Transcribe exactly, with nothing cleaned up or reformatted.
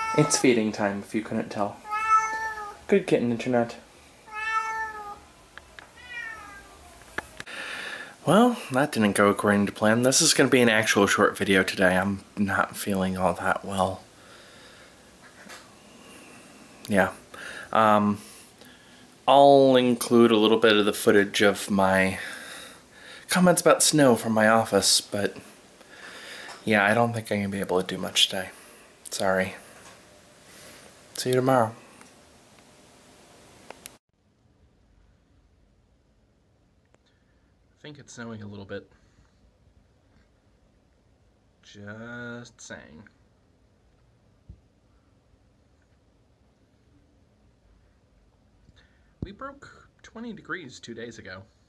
It's feeding time, if you couldn't tell. Good kitten, internet. Well, that didn't go according to plan. This is going to be an actual short video today. I'm not feeling all that well. Yeah. Um, I'll include a little bit of the footage of my comments about snow from my office, but yeah, I don't think I'm going to be able to do much today. Sorry. See you tomorrow. I think it's snowing a little bit. Just saying. We broke twenty degrees two days ago.